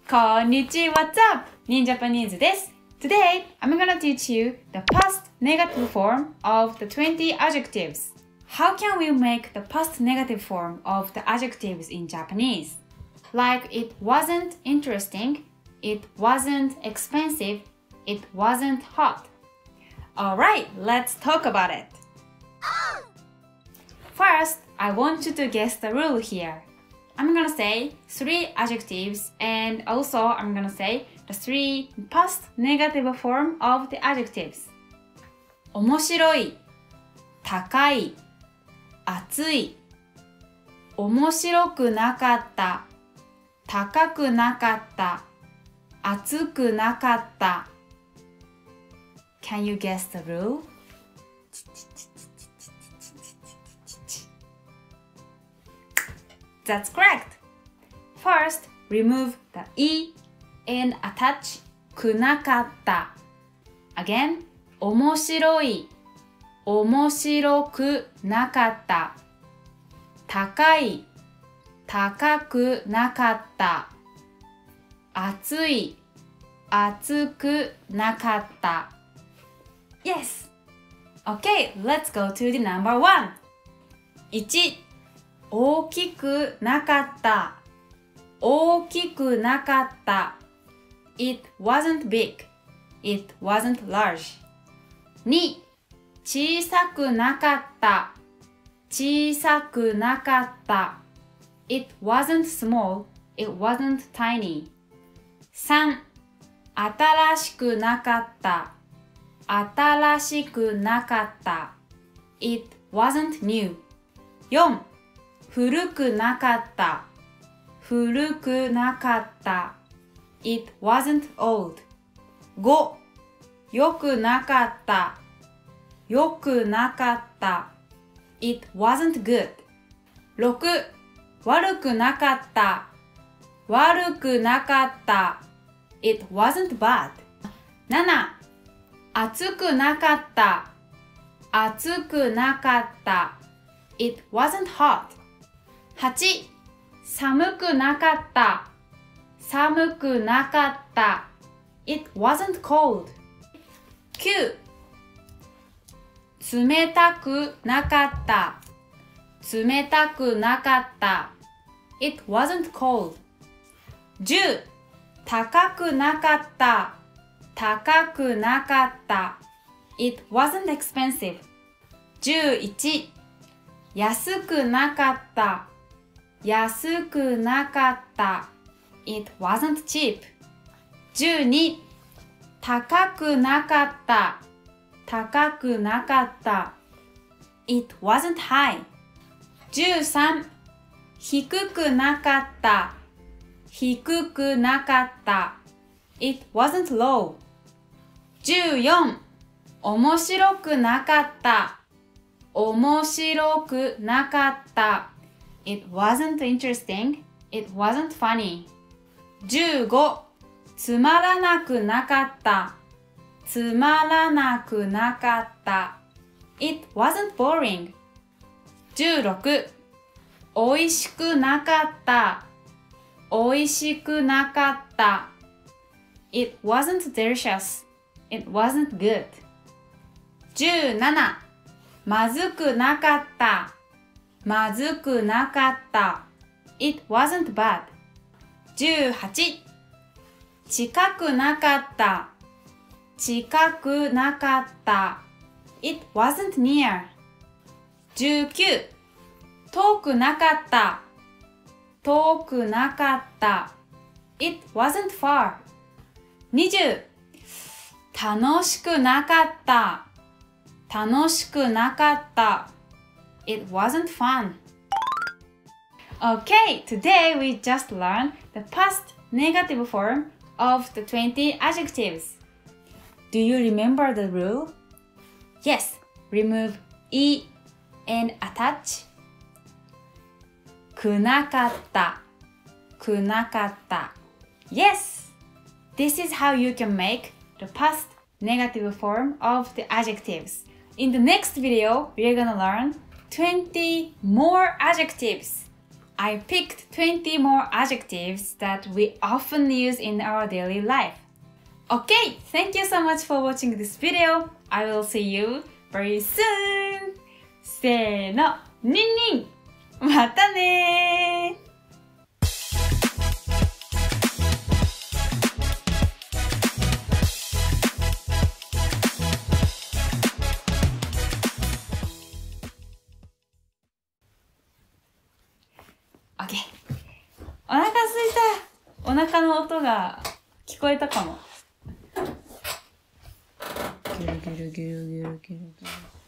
こんにちは、what's up? Ninjapanese です。Today, I'm gonna teach you the past negative form of the 20 adjectives. How can we make the past negative form of the adjectives in Japanese? Like it wasn't interesting, it wasn't expensive, it wasn't hot. Alright, let's talk about it. First, I want you to guess the rule here. I'm gonna say 3 adjectives and also I'm gonna say the 3 past negative form of the adjectives. 面白い、高い、暑い、面白くなかった、高くなかった、暑くなかった。Can you guess the rule? That's correct. First, remove the e and attach くなかった。Again, 面白い、面白くなかった。高い、高くなかった。暑い、暑くなかった。Yes! Okay, let's go to the number 1. 1. 大きくなかった。大きくなかった。It wasn't big. It wasn't large. 2. 小さくなかった。小さくなかった。It wasn't small. It wasn't tiny. 3. 新しくなかった。新しくなかった。It wasn't new. 4. 古くなかった。古くなかった。It wasn't old. 5. 良くなかった。良くなかった。It wasn't good. 6. 悪くなかった。悪くなかった。It wasn't bad. 7. 暑くなかった。暑くなかった。It wasn't hot. 8. 寒くなかった。寒くなかった。It wasn't cold. 9. 冷たくなかった。冷たくなかった。It wasn't cold. 10. 高くなかった。高くなかった。It wasn't expensive. 11. 安くなかった。安くなかった。It wasn't cheap. 12. 高くなかった。高くなかった。It wasn't high. 13. 低くなかった。低くなかった。It wasn't low. 14. 面白くなかった。面白くなかった。It wasn't interesting. It wasn't funny. 15. つまらなくなかった。つまらなくなかった。It wasn't boring. 16. おいしくなかった。おいしくなかった。It wasn't delicious. It wasn't good. 17. まずくなかった。まずくなかった。It wasn't bad. 18. 近くなかった。近くなかった。It wasn't near. 19. 遠くなかった。遠くなかった。It wasn't far. 20. 楽しくなかった。楽しくなかった。It wasn't fun. Okay, today we just learned the past negative form of the 20 adjectives. Do you remember the rule? Yes, remove e and attach くなかった、くなかった。Yes! This is how you can make the past negative form of the adjectives. In the next video, we are gonna learn 20 more adjectives. I picked 20 more adjectives that we often use in our daily life. Okay, thank you so much for watching this video. I will see you very soon. せーの、ニンニン。またねー。OK。お腹すいた。お腹の音が聞こえたかも。ギュルギュルギュルギュルギュルギュル。